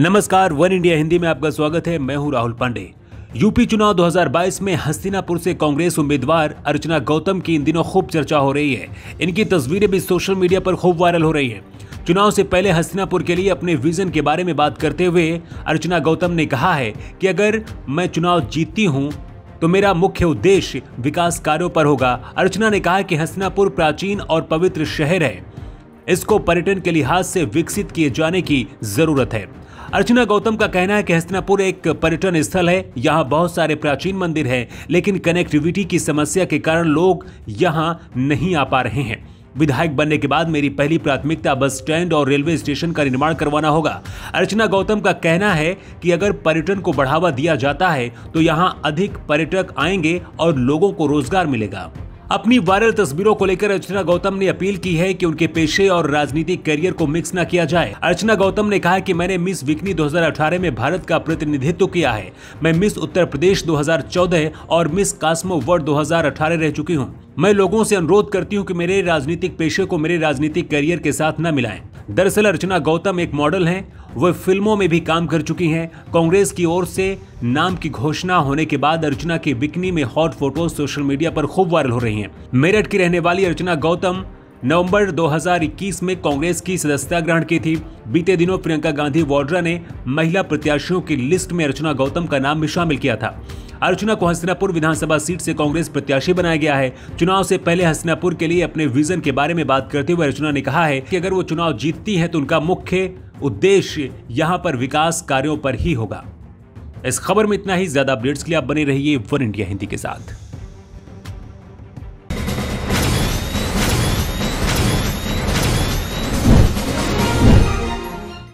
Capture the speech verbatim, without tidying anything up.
नमस्कार, one India Hindi में आपका स्वागत है। मैं हूं राहुल पांडे। यूपी चुनाव दो हज़ार बाईस में हस्तिनापुर से कांग्रेस उम्मीदवार अर्चना गौतम की इन दिनों खूब चर्चा हो रही है। इनकी तस्वीरें भी सोशल मीडिया पर खूब वायरल हो रही है। चुनाव से पहले हस्तिनापुर के लिए अपने विजन के बारे में बात करते हुए अर्चना गौतम ने कहा है कि अगर मैं चुनाव जीतती हूं तो मेरा मुख्य उद्देश्य विकास कार्यों पर होगा। अर्चना ने कहा कि हस्तिनापुर प्राचीन और पवित्र शहर है, इसको पर्यटन के लिहाज से विकसित किए जाने की जरूरत है। अर्चना गौतम का कहना है कि हस्तिनापुर एक पर्यटन स्थल है, यहाँ बहुत सारे प्राचीन मंदिर हैं, लेकिन कनेक्टिविटी की समस्या के कारण लोग यहाँ नहीं आ पा रहे हैं। विधायक बनने के बाद मेरी पहली प्राथमिकता बस स्टैंड और रेलवे स्टेशन का निर्माण करवाना होगा। अर्चना गौतम का कहना है कि अगर पर्यटन को बढ़ावा दिया जाता है तो यहाँ अधिक पर्यटक आएंगे और लोगों को रोजगार मिलेगा। अपनी वायरल तस्वीरों को लेकर अर्चना गौतम ने अपील की है कि उनके पेशे और राजनीतिक करियर को मिक्स न किया जाए। अर्चना गौतम ने कहा कि मैंने मिस बिकनी दो हज़ार अठारह में भारत का प्रतिनिधित्व किया है। मैं मिस उत्तर प्रदेश दो हज़ार चौदह और मिस कास्मो वर्ल्ड दो हज़ार अठारह रह चुकी हूं। मैं लोगों से अनुरोध करती हूं कि मेरे राजनीतिक पेशे को मेरे राजनीतिक करियर के साथ न मिलाएं। दरअसल अर्चना गौतम एक मॉडल हैं, वो फिल्मों में भी काम कर चुकी हैं। कांग्रेस की ओर से नाम की घोषणा होने के बाद अर्चना की बिकनी में हॉट फोटोज सोशल मीडिया पर खूब वायरल हो रही हैं। मेरठ की रहने वाली अर्चना गौतम नवंबर दो हज़ार इक्कीस में कांग्रेस की सदस्यता ग्रहण की थी। बीते दिनों प्रियंका गांधी वाड्रा ने महिला प्रत्याशियों की लिस्ट में अर्चना गौतम का नाम भी शामिल किया था। अर्चना को हस्तिनापुर विधानसभा सीट से कांग्रेस प्रत्याशी बनाया गया है। चुनाव से पहले हस्तिनापुर के लिए अपने विजन के बारे में बात करते हुए अर्चना ने कहा है कि अगर वो चुनाव जीतती है तो उनका मुख्य उद्देश्य यहाँ पर विकास कार्यों पर ही होगा। इस खबर में इतना ही। ज्यादा अपडेट्स के लिए आप बने रहिए वन इंडिया हिंदी के साथ।